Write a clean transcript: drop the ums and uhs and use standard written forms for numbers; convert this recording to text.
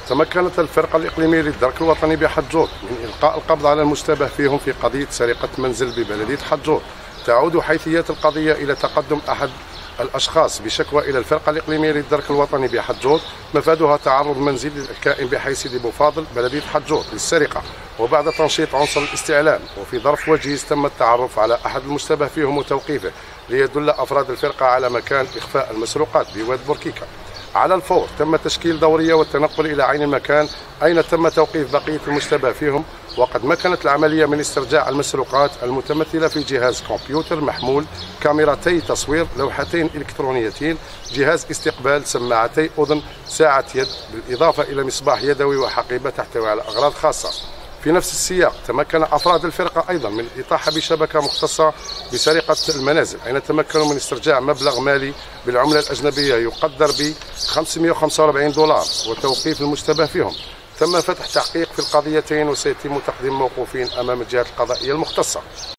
تمكنت الفرقة الإقليمية للدرك الوطني بحجوط من إلقاء القبض على المشتبه فيهم في قضية سرقة منزل ببلدية حجوط. تعود حيثيات القضية إلى تقدم أحد الأشخاص بشكوى إلى الفرقة الإقليمية للدرك الوطني بحجوط مفادها تعرض منزل الكائن بحيث بوفاضل بلدية حجوط للسرقة، وبعد تنشيط عنصر الاستعلام وفي ظرف وجيز تم التعرف على أحد المشتبه فيهم وتوقيفه ليدل أفراد الفرقة على مكان إخفاء المسروقات بواد بوركيكا. على الفور تم تشكيل دورية والتنقل إلى عين المكان أين تم توقيف بقية المشتبه فيهم، وقد مكنت العملية من استرجاع المسروقات المتمثلة في جهاز كمبيوتر محمول، كاميرتي تصوير، لوحتين إلكترونيتين، جهاز استقبال، سماعتي أذن، ساعة يد، بالإضافة إلى مصباح يدوي وحقيبة تحتوي على أغراض خاصة. في نفس السياق تمكن أفراد الفرقة أيضا من الإطاحة بشبكة مختصة بسرقة المنازل، أين تمكنوا من استرجاع مبلغ مالي بالعملة الأجنبية يقدر ب $545 وتوقيف المشتبه فيهم. تم فتح تحقيق في القضيتين وسيتم تقديم موقوفين أمام الجهات القضائية المختصة.